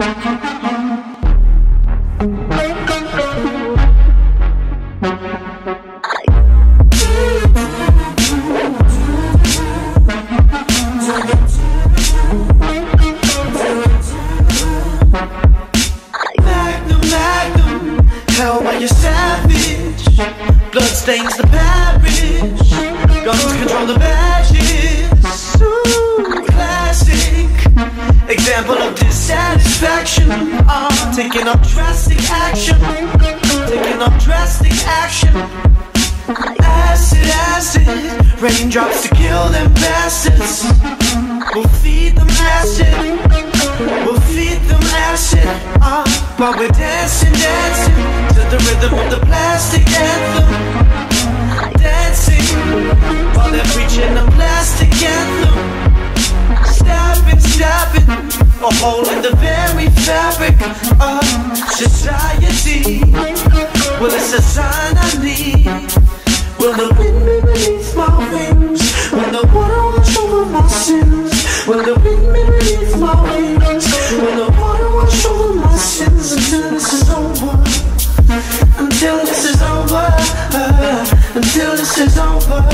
You're savage, blood stains the parish, guns control the badges. Ooh, classic example of dissatisfaction. Taking up drastic action, taking up drastic action. Acid, acid, raindrops to kill them bastards. We'll feed them acid, we'll feed them acid. But we're dancing, dancing to the rhythm of the plastic anthem. Dancing while they're preaching a plastic anthem. Stabbing, stabbing a hole in the very fabric of society. Well, it's a sign I need. Will the wind be beneath my wings? Will the water wash over my sins? Will the wind be beneath my wings? Will the water wash over my sins? Until this is over, until this is over, until this is over.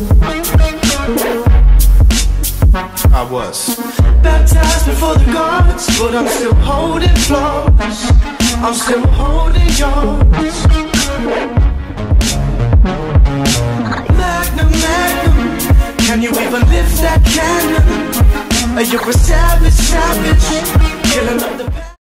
I was baptized before the gods, but I'm still holding floors. I'm still holding yours. Magnum, magnum, can you even lift that cannon? You're a savage, savage, killing up